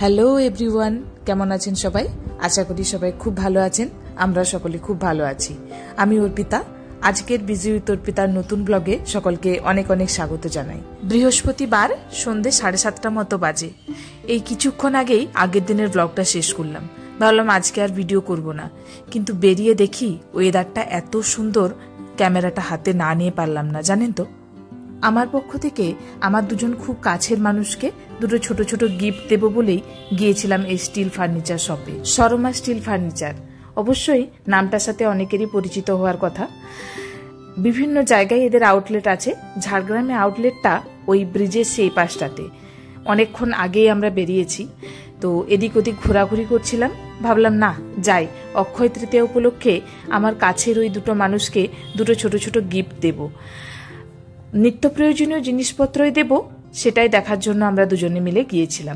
Hello everyone, কেমন আছেন সবাই? আশা করি সবাই খুব ভালো আছেন। আমরা সকলে খুব ভালো আছি। আমি অর্পিতা। আজকের বিজি উইথ অর্পিতার নতুন ব্লগে সকলকে অনেক অনেক স্বাগত জানাই। বৃহস্পতিবার সন্ধ্যে 7:30 মতো বাজে। এই কিছুক্ষণ আগেই আগের দিনের ব্লগটা শেষ করলাম। ভাবলাম আজকে আর ভিডিও করব না, কিন্তু বেরিয়ে দেখি ওয়েদারটা এত সুন্দর, ক্যামেরাটা হাতে না নিয়ে পারলাম না। জানেন তো, আমার পক্ষ থেকে আমার দুজন খুব কাছের মানুষকে দুটো ছোট ছোট গিফট দেব বলেই গিয়েছিলাম এই স্টিল ফার্নিচার শপে, শর্মা স্টিল ফার্নিচার। অবশ্যই নামটার সাথে অনেকেরই পরিচিত হওয়ার কথা। বিভিন্ন জায়গায় এদের আউটলেট আছে। ঝাড়গ্রামে আউটলেটটা ওই ব্রিজের সেই পাশটাতে। অনেকক্ষণ আগেই আমরা বেরিয়েছি, তো এদিক ওদিক ঘোরাঘুরি করছিলাম। ভাবলাম না যাই, অক্ষয় তৃতীয়া উপলক্ষে আমার কাছের ওই দুটো মানুষকে দুটো ছোট ছোট গিফট দেব, নিত্য প্রয়োজনীয় জিনিসপত্রই দেব, সেটাই দেখার জন্য আমরা দুজনে মিলে গিয়েছিলাম।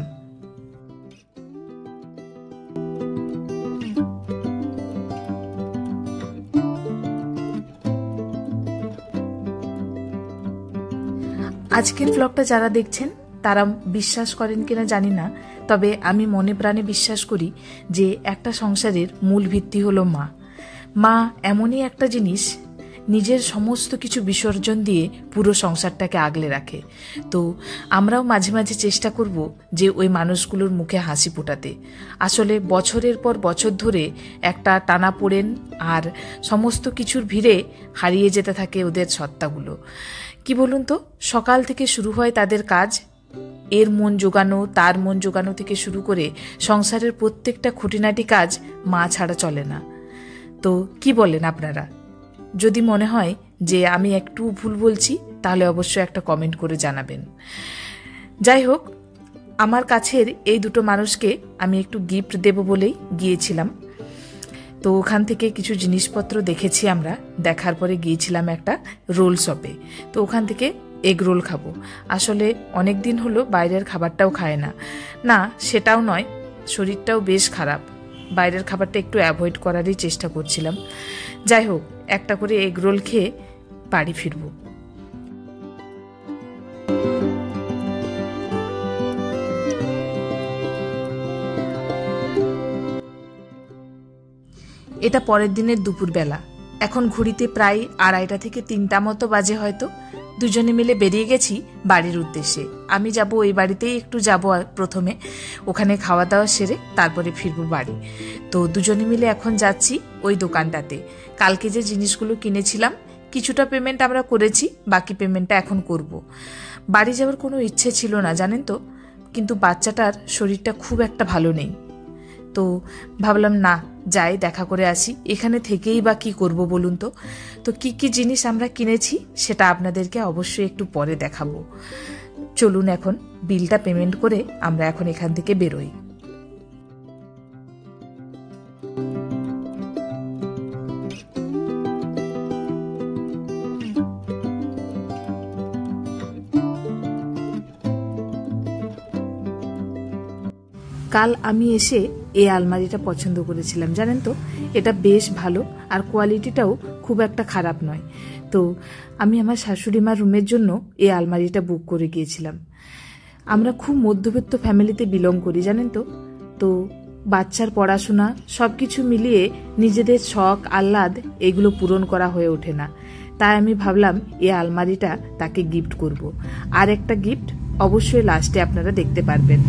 আজকের ব্লগটা যারা দেখছেন তারা বিশ্বাস করেন কিনা জানি না, তবে আমি মনে প্রাণে বিশ্বাস করি যে একটা সংসারের মূল ভিত্তি হলো মা। মা এমনই একটা জিনিস, নিজের সমস্ত কিছু বিসর্জন দিয়ে পুরো সংসারটাকে আগলে রাখে। তো আমরাও মাঝে মাঝে চেষ্টা করব যে ওই মানুষগুলোর মুখে হাসি ফোটাতে। আসলে বছরের পর বছর ধরে একটা টানাপোড়েন আর সমস্ত কিছুর ভিড়ে হারিয়ে যেতে থাকে ওদের সত্তাগুলো। কি বলুন তো, সকাল থেকে শুরু হয় তাদের কাজ, এর মন জোগানো তার মন জোগানো থেকে শুরু করে সংসারের প্রত্যেকটা খুঁটিনাটি কাজ মা ছাড়া চলে না। তো কি বলেন আপনারা? যদি মনে হয় যে আমি একটু ভুল বলছি তাহলে অবশ্যই একটা কমেন্ট করে জানাবেন। যাই হোক, আমার কাছের এই দুটো মানুষকে আমি একটু গিফট দেব বলেই গিয়েছিলাম। তো ওখান থেকে কিছু জিনিসপত্র দেখেছি আমরা। দেখার পরে গিয়েছিলাম একটা রোল শপে। তো ওখান থেকে এগ রোল খাবো। আসলে অনেক দিন হলো বাইরের খাবারটাও খায় না। না সেটাও নয়, শরীরটাও বেশ খারাপ, বাইরের খাবারটা একটু অ্যাভয়েড করারই চেষ্টা করছিলাম। যাই হোক, একটা করে এগ রোল খেয়ে বাড়ি ফিরব। এটা পরের দিনের দুপুরবেলা। এখন ঘড়িতে প্রায় 2:30 থেকে 3টা মতো বাজে হয়তো। দুজনে মিলে বেরিয়ে গেছি বাড়ির উদ্দেশ্যে। আমি যাব ওই বাড়িতেই একটু যাব প্রথমে, ওখানে খাওয়া দাওয়া সেরে তারপরে ফিরবো বাড়ি। তো দুজনে মিলে এখন যাচ্ছি ওই দোকানটাতে। কালকে যে জিনিসগুলো কিনেছিলাম কিছুটা পেমেন্ট আমরা করেছি, বাকি পেমেন্টটা এখন করব। বাড়ি যাওয়ার কোনো ইচ্ছে ছিল না জানেন তো, কিন্তু বাচ্চাটার শরীরটা খুব একটা ভালো নেই। তো ভাবলাম না যাই, দেখা করে আসি। এখানে থেকেই বা কি করব বলুন তো। তো কি কি জিনিস আমরা কিনেছি সেটা আপনাদেরকে অবশ্যই একটু পরে দেখাবো। চলুন এখন বিলটা পেমেন্ট করে আমরা এখন এখান থেকে বেরোই। কাল আমি এসে এই আলমারিটা পছন্দ করেছিলাম জানেন তো। এটা বেশ ভালো আর কোয়ালিটিটাও খুব একটা খারাপ নয়। তো আমি আমার শাশুড়ি মার রুমের জন্য এই আলমারিটা বুক করে গিয়েছিলাম। আমরা খুব মধ্যবিত্ত ফ্যামিলিতে বিলং করি জানেন তো। তো বাচ্চার পড়াশোনা সব কিছু মিলিয়ে নিজেদের শখ আহ্লাদ এগুলো পূরণ করা হয়ে ওঠে না। তাই আমি ভাবলাম এই আলমারিটা তাকে গিফট করব। আর একটা গিফট অবশ্যই লাস্টে আপনারা দেখতে পারবেন।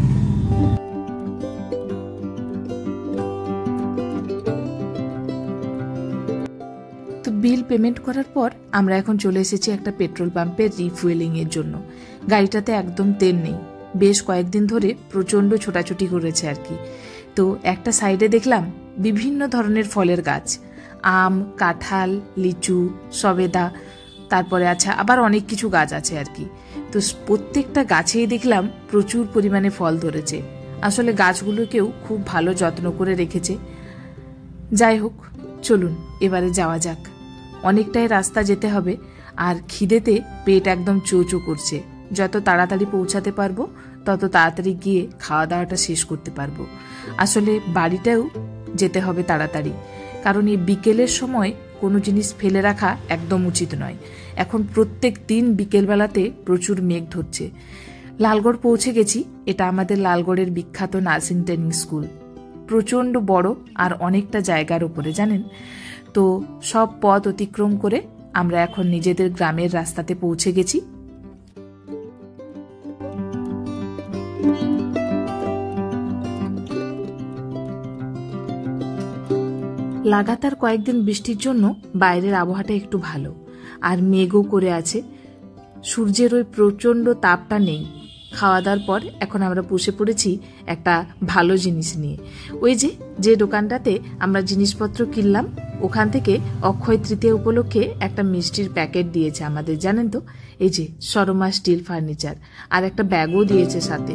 বিল পেমেন্ট করার পর আমরা এখন চলে এসেছি একটা পেট্রোল পাম্পের রিফুয়েলিং এর জন্য। গাড়িটাতে একদম তেল নেই, বেশ কয়েকদিন ধরে প্রচন্ড ছোটাছুটি করেছে আর কি। তো একটা সাইডে দেখলাম বিভিন্ন ধরনের ফলের গাছ, আম, কাঁঠাল, লিচু, সবেদা, তারপরে আচ্ছা আবার অনেক কিছু গাছ আছে আর কি। তো প্রত্যেকটা গাছেই দেখলাম প্রচুর পরিমাণে ফল ধরেছে। আসলে গাছগুলোকেও খুব ভালো যত্ন করে রেখেছে। যাই হোক, চলুন এবারে যাওয়া যাক। অনেকটাই রাস্তা যেতে হবে আর খিদেতে পেট একদম চোচো করছে। যত তাড়াতাড়ি পৌঁছাতে পারবো তত তাড়াতাড়ি গিয়ে খাওয়া দাওয়াটা শেষ করতে পারবো। আসলে বাড়িটাও যেতে হবে তাড়াতাড়ি, কারণ এই বিকেলের সময় কোনো জিনিস ফেলে রাখা একদম উচিত নয়। এখন প্রত্যেক দিন বিকেলবেলাতে প্রচুর মেঘ ধরছে। লালগড় পৌঁছে গেছি। এটা আমাদের লালগড়ের বিখ্যাত নার্সিং ট্রেনিং স্কুল, প্রচণ্ড বড় আর অনেকটা জায়গার উপরে, জানেন তো। সব পথ অতিক্রম করে আমরা এখন নিজেদের গ্রামের রাস্তাতে পৌঁছে গেছি। লাগাতার কয়েকদিন বৃষ্টির জন্য বাইরের আবহাওয়াটা একটু ভালো, আর মেঘও করে আছে। সূর্যের ওই প্রচণ্ড তাপটা নেই। খাওয়া দাওয়ার পর এখন আমরা বসে পড়েছি একটা ভালো জিনিস নিয়ে। ওই যে দোকানটাতে আমরা জিনিসপত্র কিনলাম, ওখান থেকে অক্ষয় তৃতীয়া উপলক্ষে একটা মিষ্টির প্যাকেট দিয়েছে আমাদের, জানেন তো। এই যে শর্মা স্টিল ফার্নিচার, আর একটা ব্যাগও দিয়েছে সাথে।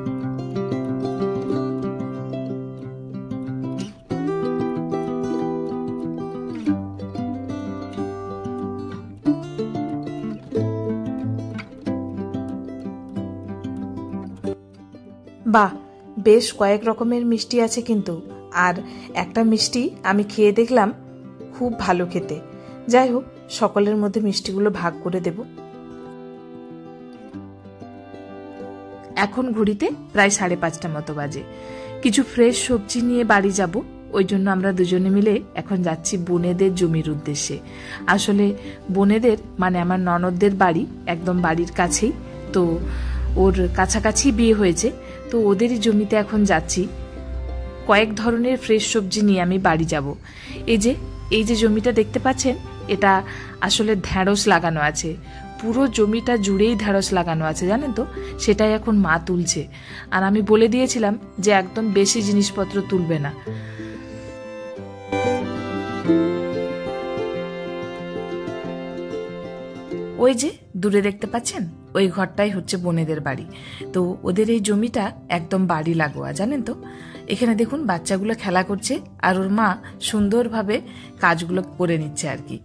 বাহ, বেশ কয়েক রকমের মিষ্টি আছে কিন্তু। আর একটা মিষ্টি আমি খেয়ে দেখলাম, খুব ভালো খেতে। যাই হোক, সকলের মধ্যে মিষ্টিগুলো ভাগ করে দেব। এখন ঘড়িতে প্রায় 5:30 মতো বাজে। কিছু ফ্রেশ সবজি নিয়ে বাড়ি যাব, ওই জন্য আমরা দুজনে মিলে এখন যাচ্ছি বোনেদের জমির উদ্দেশ্যে। আসলে বোনেদের মানে আমার ননদদের বাড়ি একদম বাড়ির কাছেই, তো ওর কাছাকাছি বিয়ে হয়েছে, তো ওদেরই জমিতে এখন যাচ্ছি। কয়েক ধরনের ফ্রেশ সবজি নিয়ে আমি বাড়ি যাব। এই যে জমিটা দেখতে পাচ্ছেন, এটা আসলে ঢ্যাঁড়স লাগানো আছে। পুরো জমিটা জুড়েই ঢ্যাঁড়স লাগানো আছে, জানেন তো। সেটাই এখন মা তুলছে, আর আমি বলে দিয়েছিলাম যে একদম বেশি জিনিসপত্র তুলবে না। ওই যে দূরে দেখতে পাচ্ছেন, ওই ঘরটাই হচ্ছে বোনেদের বাড়ি। তো ওদের এই জমিটা একদম বাড়ি লাগোয়া, জানেন তো। এখানে দেখুন বাচ্চাগুলো খেলা করছে, আর ওর মা সুন্দরভাবে কাজগুলো করে নিচ্ছে আর কি।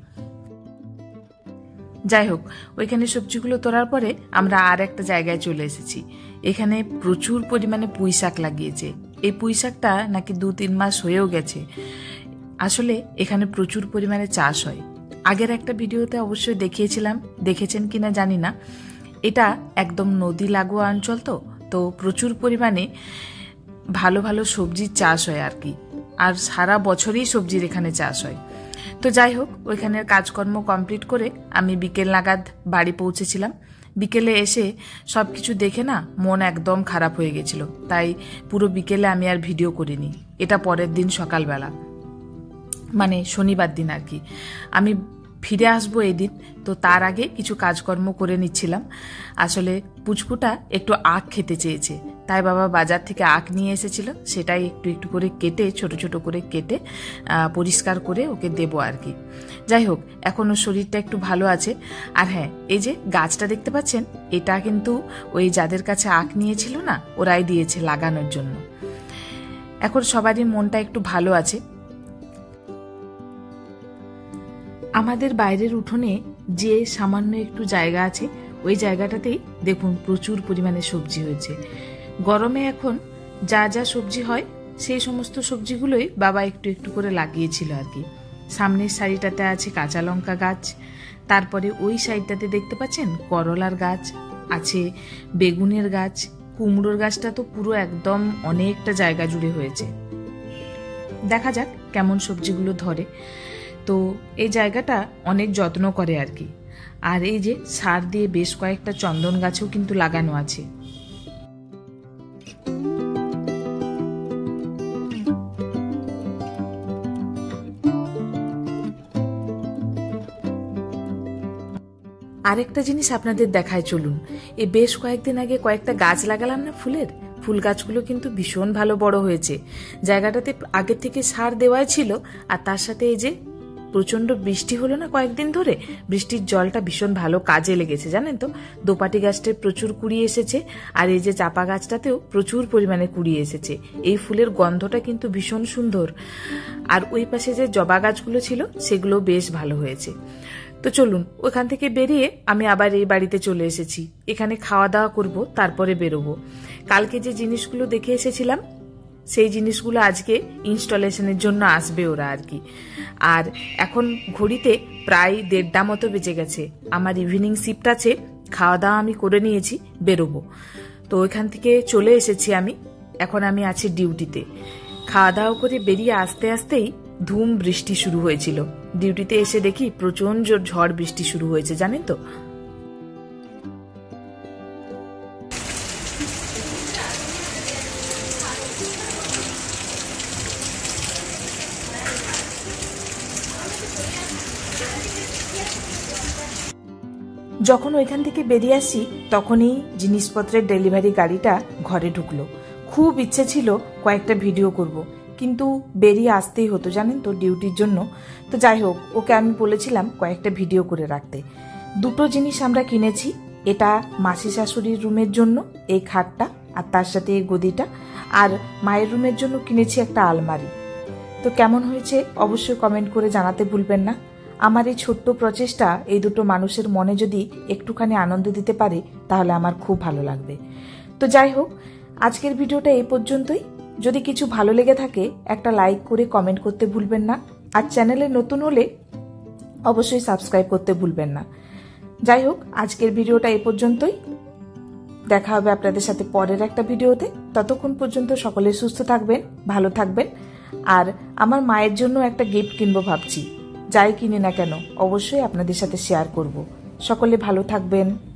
যাই হোক, ওইখানে সবজিগুলো তোলার পরে আমরা আর একটা জায়গায় চলে এসেছি। এখানে প্রচুর পরিমাণে পুঁই শাক লাগিয়েছে। এই পুঁই শাকটা নাকি 2-3 মাস হয়েও গেছে। আসলে এখানে প্রচুর পরিমাণে চাষ হয়। আগের একটা ভিডিওতে অবশ্যই দেখিয়েছিলাম, দেখেছেন কিনা জানি না। এটা একদম নদী লাগোয়া অঞ্চল, তো প্রচুর পরিমাণে ভালো ভালো সবজির চাষ হয় আর কি। আর সারা বছরই সবজির এখানে চাষ হয়। তো যাই হোক, ওইখানের কাজকর্ম কমপ্লিট করে আমি বিকেল নাগাদ বাড়ি পৌঁছেছিলাম। বিকেলে এসে সব কিছু দেখে না মন একদম খারাপ হয়ে গেছিল, তাই পুরো বিকেলে আমি আর ভিডিও করিনি। এটা পরের দিন সকালবেলা, মানে শনিবার দিন আর কি। আমি ফিরে আসবো এদিন, তো তার আগে কিছু কাজকর্ম করে নিচ্ছিলাম। আসলে পুচকুটা একটু আখ খেতে চেয়েছে, তাই বাবা বাজার থেকে আখ নিয়ে এসেছিল। সেটাই একটু একটু করে কেটে, ছোট ছোট করে কেটে পরিষ্কার করে ওকে দেবো আর কি। যাই হোক, এখন ওর শরীরটা একটু ভালো আছে। আর হ্যাঁ, এই যে গাছটা দেখতে পাচ্ছেন, এটা কিন্তু ওই যাদের কাছে আখ নিয়েছিল না, ওরাই দিয়েছে লাগানোর জন্য। এখন সবারই মনটা একটু ভালো আছে। আমাদের বাইরের উঠোনে যে সামান্য একটু জায়গা আছে, ওই জায়গাটাতেই দেখুন প্রচুর পরিমাণে সবজি হয়েছে। গরমে এখন যা যা সবজি হয় সেই সমস্ত সবজিগুলোই বাবা একটু একটু করে লাগিয়েছিল আর কি। সামনের সাইডটাতে আছে কাঁচা লঙ্কা গাছ, তারপরে ওই সাইডটাতে দেখতে পাচ্ছেন করলার গাছ আছে, বেগুনের গাছ, কুমড়োর গাছটা তো পুরো একদম অনেকটা জায়গা জুড়ে হয়েছে। দেখা যাক কেমন সবজিগুলো ধরে। তো এই জায়গাটা অনেক যত্ন করে আর কি। আর এই যে সার দিয়ে বেশ কয়েকটা চন্দন গাছও কিন্তু লাগানো আছে। আরেকটা জিনিস আপনাদের দেখায় চলুন। এই বেশ কয়েকদিন আগে কয়েকটা গাছ লাগালাম না ফুলের, ফুল গাছগুলো কিন্তু ভীষণ ভালো বড় হয়েছে। জায়গাটাতে আগে থেকে সার দেওয়াই ছিল, আর তার সাথে এই যে প্রচন্ড বৃষ্টি হলো না কয়েকদিন ধরে, বৃষ্টির জলটা ভীষণ ভালো কাজে লেগেছে, জানেন তো। দোপাটি গাছটায় প্রচুর কুড়ি এসেছে, আর এই যে চাপা গাছটাতেও প্রচুর পরিমাণে কুড়ি এসেছে। এই ফুলের গন্ধটা কিন্তু ভীষণ সুন্দর। আর ওই পাশে যে জবা গাছগুলো ছিল সেগুলো বেশ ভালো হয়েছে। তো চলুন, ওখান থেকে বেরিয়ে আমি আবার এই বাড়িতে চলে এসেছি। এখানে খাওয়া দাওয়া করব, তারপরে বেরোবো। কালকে যে জিনিসগুলো দেখে এসেছিলাম সেই জিনিসগুলো আজকে ইনস্টলেশনের জন্য আসবে ওরা আর কি। আর এখন ঘড়িতে প্রায় 1:30 মতো বেজে গেছে। আমার ইভিনিং শিফট আছে, খাওয়া দাওয়া আমি করে নিয়েছি, বেরোবো। তো ওইখান থেকে চলে এসেছি আমি। এখন আমি আছি ডিউটিতে। খাওয়া দাওয়া করে বেরিয়ে আসতে আসতেই ধুম বৃষ্টি শুরু হয়েছিল। ডিউটিতে এসে দেখি প্রচন্ড ঝড় বৃষ্টি শুরু হয়েছে, জানেন তো। যখন ওইখান থেকে বেরিয়ে আসি তখনই জিনিসপত্রের ডেলিভারি গাড়িটা ঘরে ঢুকলো। খুব ইচ্ছে ছিল কয়েকটা ভিডিও করব, কিন্তু বেরিয়ে আসতেই হতো, জানেন তো, ডিউটির জন্য। তো যাই হোক, ওকে আমি বলেছিলাম কয়েকটা ভিডিও করে রাখতে। দুটো জিনিস আমরা কিনেছি। এটা মাসি শাশুড়ির রুমের জন্য এই খাটটা, আর তার সাথে এই গদিটা। আর মায়ের রুমের জন্য কিনেছি একটা আলমারি। তো কেমন হয়েছে অবশ্যই কমেন্ট করে জানাতে ভুলবেন না। আমার এই ছোট্ট প্রচেষ্টা এই দুটো মানুষের মনে যদি একটুখানি আনন্দ দিতে পারে তাহলে আমার খুব ভালো লাগবে। তো যাই হোক, আজকের ভিডিওটা এই পর্যন্তই। যদি কিছু ভালো লেগে থাকে একটা লাইক করে কমেন্ট করতে ভুলবেন না। আর চ্যানেলে নতুন হলে অবশ্যই সাবস্ক্রাইব করতে ভুলবেন না। যাই হোক, আজকের ভিডিওটা এই পর্যন্তই। দেখা হবে আপনাদের সাথে পরের একটা ভিডিওতে। ততক্ষণ পর্যন্ত সকলে সুস্থ থাকবেন, ভালো থাকবেন। আর আমার মায়ের জন্য একটা গিফট কিনবো ভাবছি। যাই কিনি না কেন অবশ্যই আপনাদের সাথে শেয়ার করব। সকলে ভালো থাকবেন।